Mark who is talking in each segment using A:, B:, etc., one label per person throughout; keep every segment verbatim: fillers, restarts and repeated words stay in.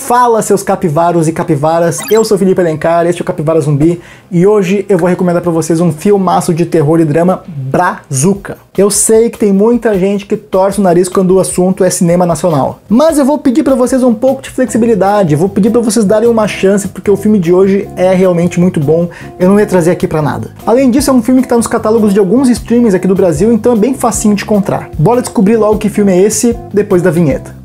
A: Fala, seus capivaros e capivaras, eu sou Felipe Alencar, este é o Capivara Zumbi, e hoje eu vou recomendar pra vocês um filmaço de terror e drama brazuca. Eu sei que tem muita gente que torce o nariz quando o assunto é cinema nacional, mas eu vou pedir pra vocês um pouco de flexibilidade, vou pedir pra vocês darem uma chance, porque o filme de hoje é realmente muito bom, eu não ia trazer aqui pra nada. Além disso, é um filme que tá nos catálogos de alguns streamings aqui do Brasil, então é bem facinho de encontrar. Bora descobrir logo que filme é esse, depois da vinheta.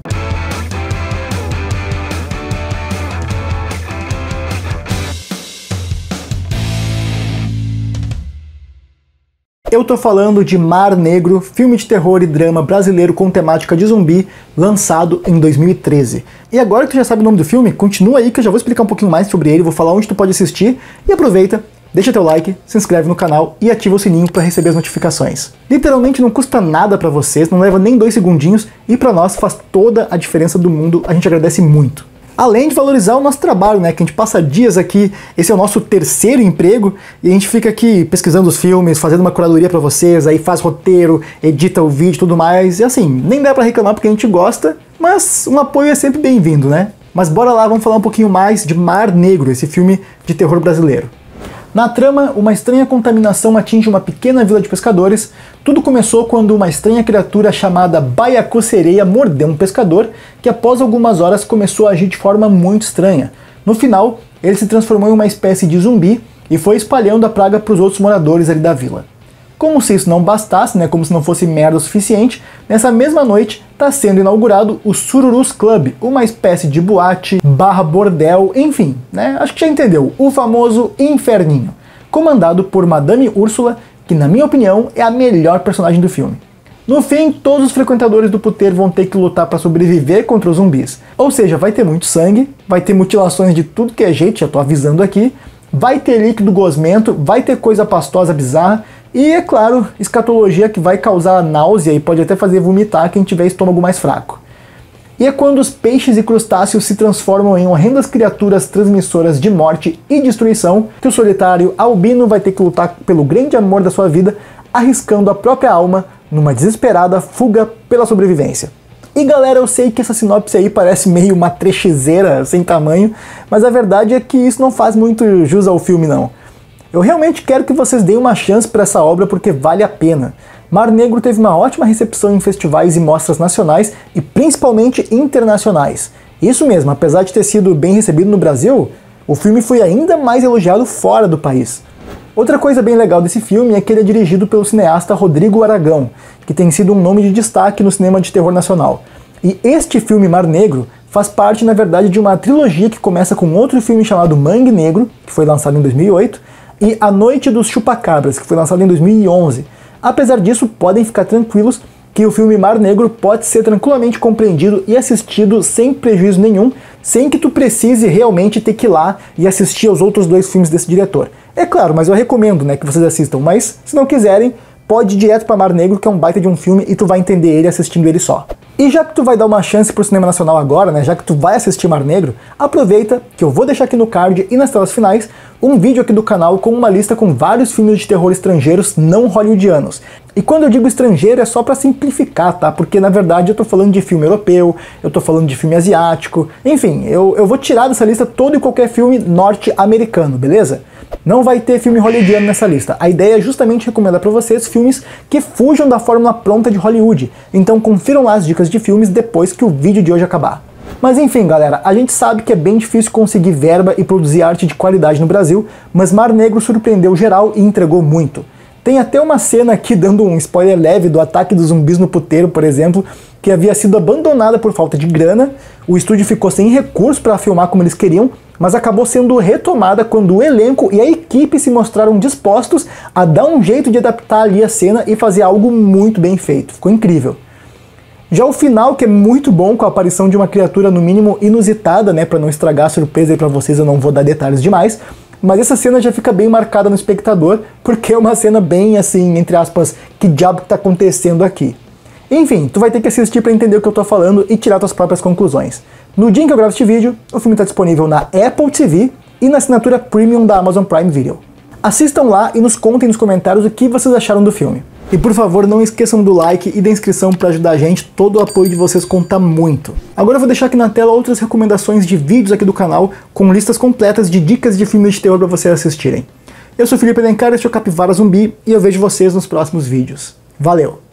A: Eu tô falando de Mar Negro, filme de terror e drama brasileiro com temática de zumbi, lançado em dois mil e treze. E agora que tu já sabe o nome do filme, continua aí que eu já vou explicar um pouquinho mais sobre ele, vou falar onde tu pode assistir, e aproveita, deixa teu like, se inscreve no canal e ativa o sininho para receber as notificações. Literalmente não custa nada para vocês, não leva nem dois segundinhos, e para nós faz toda a diferença do mundo, a gente agradece muito. Além de valorizar o nosso trabalho, né, que a gente passa dias aqui, esse é o nosso terceiro emprego, e a gente fica aqui pesquisando os filmes, fazendo uma curadoria pra vocês, aí faz roteiro, edita o vídeo e tudo mais, e assim, nem dá pra reclamar porque a gente gosta, mas um apoio é sempre bem-vindo, né? Mas bora lá, vamos falar um pouquinho mais de Mar Negro, esse filme de terror brasileiro. Na trama, uma estranha contaminação atinge uma pequena vila de pescadores. Tudo começou quando uma estranha criatura chamada Baiacu-sereia mordeu um pescador, que após algumas horas começou a agir de forma muito estranha. No final, ele se transformou em uma espécie de zumbi e foi espalhando a praga para os outros moradores ali da vila. Como se isso não bastasse, né, como se não fosse merda o suficiente, nessa mesma noite está sendo inaugurado o Sururus Club, uma espécie de boate, barra bordel, enfim, né, acho que já entendeu, o famoso inferninho, comandado por Madame Úrsula, que na minha opinião é a melhor personagem do filme. No fim, todos os frequentadores do puteiro vão ter que lutar para sobreviver contra os zumbis, ou seja, vai ter muito sangue, vai ter mutilações de tudo que é jeito, já tô avisando aqui, vai ter líquido gosmento, vai ter coisa pastosa bizarra, e, é claro, escatologia que vai causar náusea e pode até fazer vomitar quem tiver estômago mais fraco. E é quando os peixes e crustáceos se transformam em horrendas criaturas transmissoras de morte e destruição que o solitário albino vai ter que lutar pelo grande amor da sua vida, arriscando a própria alma numa desesperada fuga pela sobrevivência. E galera, eu sei que essa sinopse aí parece meio uma trechezeira sem tamanho, mas a verdade é que isso não faz muito jus ao filme não. Eu realmente quero que vocês deem uma chance para essa obra porque vale a pena. Mar Negro teve uma ótima recepção em festivais e mostras nacionais e principalmente internacionais. Isso mesmo, apesar de ter sido bem recebido no Brasil, o filme foi ainda mais elogiado fora do país. Outra coisa bem legal desse filme é que ele é dirigido pelo cineasta Rodrigo Aragão, que tem sido um nome de destaque no cinema de terror nacional. E este filme, Mar Negro, faz parte, na verdade, de uma trilogia que começa com outro filme chamado Mangue Negro, que foi lançado em dois mil e oito, e A Noite dos Chupacabras, que foi lançado em dois mil e onze. Apesar disso, podem ficar tranquilos que o filme Mar Negro pode ser tranquilamente compreendido e assistido sem prejuízo nenhum, sem que tu precise realmente ter que ir lá e assistir aos outros dois filmes desse diretor. É claro, mas eu recomendo, né, que vocês assistam, mas se não quiserem, pode ir direto para Mar Negro, que é um baita de um filme e tu vai entender ele assistindo ele só. E já que tu vai dar uma chance pro cinema nacional agora, né, já que tu vai assistir Mar Negro, aproveita que eu vou deixar aqui no card e nas telas finais um vídeo aqui do canal com uma lista com vários filmes de terror estrangeiros não hollywoodianos. E quando eu digo estrangeiro é só pra simplificar, tá? Porque na verdade eu tô falando de filme europeu, eu tô falando de filme asiático, enfim, eu, eu vou tirar dessa lista todo e qualquer filme norte-americano, beleza? Não vai ter filme hollywoodiano nessa lista. A ideia é justamente recomendar pra vocês filmes que fujam da fórmula pronta de Hollywood. Então confiram lá as dicas de filmes depois que o vídeo de hoje acabar. Mas enfim, galera, a gente sabe que é bem difícil conseguir verba e produzir arte de qualidade no Brasil, mas Mar Negro surpreendeu geral e entregou muito. Tem até uma cena aqui dando um spoiler leve do ataque dos zumbis no puteiro, por exemplo, que havia sido abandonada por falta de grana, o estúdio ficou sem recursos para filmar como eles queriam, mas acabou sendo retomada quando o elenco e a equipe se mostraram dispostos a dar um jeito de adaptar ali a cena e fazer algo muito bem feito. Ficou incrível. Já o final, que é muito bom, com a aparição de uma criatura no mínimo inusitada, né, para não estragar a surpresa aí para vocês, eu não vou dar detalhes demais, mas essa cena já fica bem marcada no espectador, porque é uma cena bem assim, entre aspas, que diabo que tá acontecendo aqui. Enfim, tu vai ter que assistir para entender o que eu tô falando e tirar tuas próprias conclusões. No dia em que eu gravo este vídeo, o filme está disponível na Apple T V e na assinatura Premium da Amazon Prime Video. Assistam lá e nos contem nos comentários o que vocês acharam do filme. E por favor, não esqueçam do like e da inscrição para ajudar a gente, todo o apoio de vocês conta muito. Agora eu vou deixar aqui na tela outras recomendações de vídeos aqui do canal, com listas completas de dicas de filmes de terror para vocês assistirem. Eu sou Felipe Alencar, este é o Capivara Zumbi, e eu vejo vocês nos próximos vídeos. Valeu!